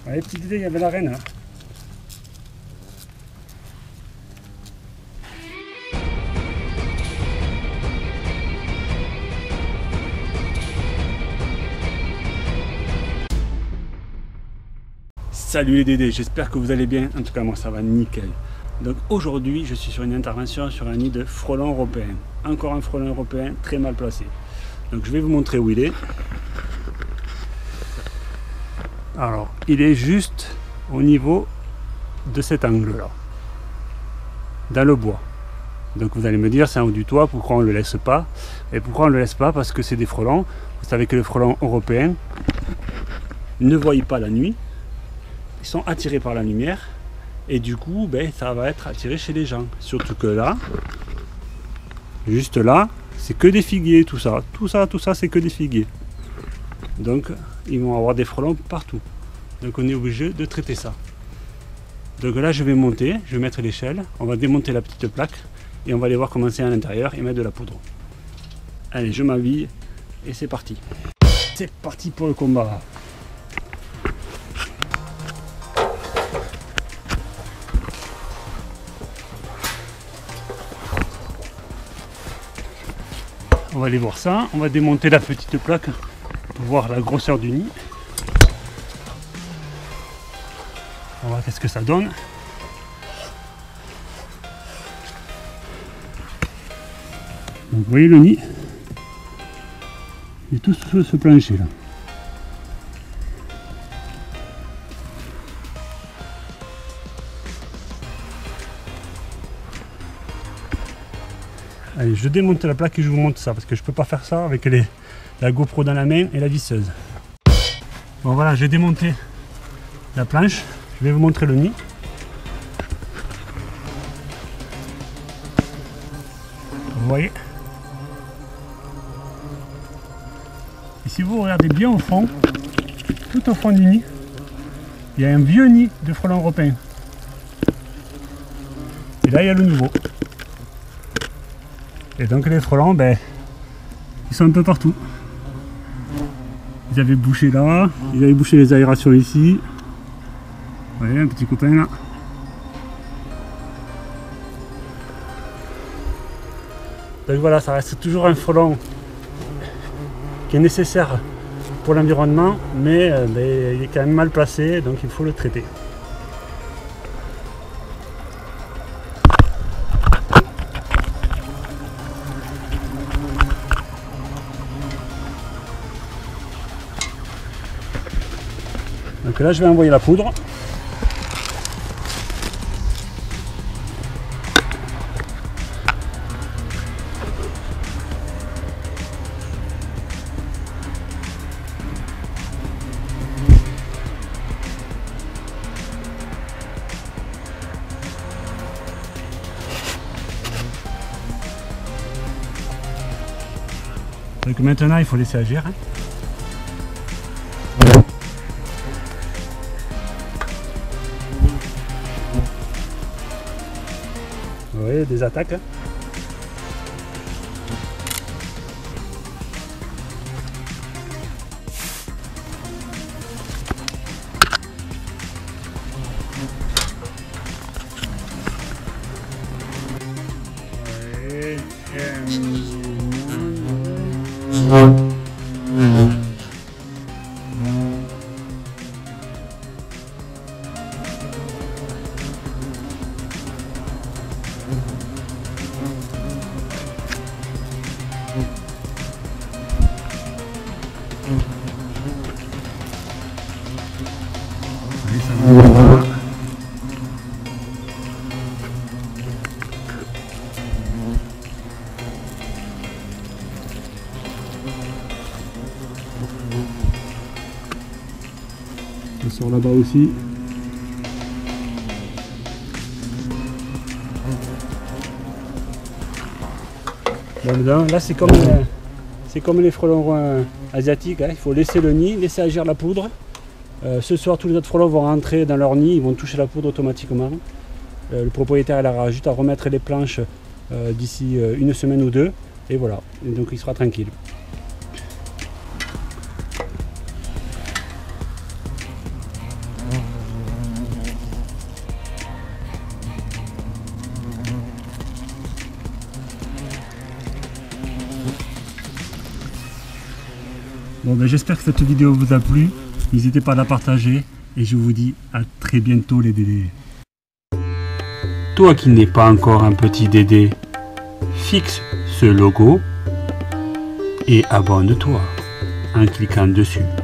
Allez, petite idée, il y avait la reine. Hein. Salut les Dédés, j'espère que vous allez bien. En tout cas, moi ça va nickel. Donc aujourd'hui, je suis sur une intervention sur un nid de frelons européens. Encore un frelon européen très mal placé. Donc je vais vous montrer où il est. Alors, il est juste au niveau de cet angle-là, dans le bois. Donc vous allez me dire, c'est en haut du toit, pourquoi on ne le laisse pas? Et pourquoi on ne le laisse pas? Parce que c'est des frelons. Vous savez que les frelons européens ne voient pas la nuit. Ils sont attirés par la lumière. Et du coup, ça va être attiré chez les gens. Surtout que là, juste là, c'est que des figuiers, tout ça. Tout ça, c'est que des figuiers. Donc, ils vont avoir des frelons partout. Donc, on est obligé de traiter ça. Donc là, je vais monter, je vais mettre l'échelle. On va démonter la petite plaque. Et on va aller voir comment c'est à l'intérieur et mettre de la poudre. Allez, je m'habille et c'est parti. C'est parti pour le combat. On va aller voir ça, on va démonter la petite plaque pour voir la grosseur du nid. On va voir qu'est-ce que ça donne. Donc, vous voyez le nid, il est tout sur ce plancher là. Allez, je démonte la plaque et je vous montre ça parce que je peux pas faire ça avec la GoPro dans la main et la visseuse. Bon voilà, j'ai démonté la planche, je vais vous montrer le nid. Vous voyez? Et si vous regardez bien au fond, tout au fond du nid, il y a un vieux nid de frelons européens. Et là il y a le nouveau. Et donc les frelons, ils sont un peu partout. Ils avaient bouché là, ils avaient bouché les aérations ici. Vous voyez, un petit copain là. Donc voilà, ça reste toujours un frelon qui est nécessaire pour l'environnement, mais il est quand même mal placé, donc il faut le traiter. Donc là, je vais envoyer la poudre. Donc maintenant, il faut laisser agir. Vous voyez, des attaques. Ça sort là-bas aussi. Là c'est comme les frelons asiatiques, hein. Il faut laisser le nid, laisser agir la poudre. Ce soir tous les autres frelons vont rentrer dans leur nid, ils vont toucher la poudre automatiquement. Le propriétaire il aura juste à remettre les planches d'ici une semaine ou deux et voilà, et donc il sera tranquille. Bon, ben, j'espère que cette vidéo vous a plu. N'hésitez pas à la partager. Et je vous dis à très bientôt les Dédés. Toi qui n'es pas encore un petit Dédé, fixe ce logo et abonne-toi en cliquant dessus.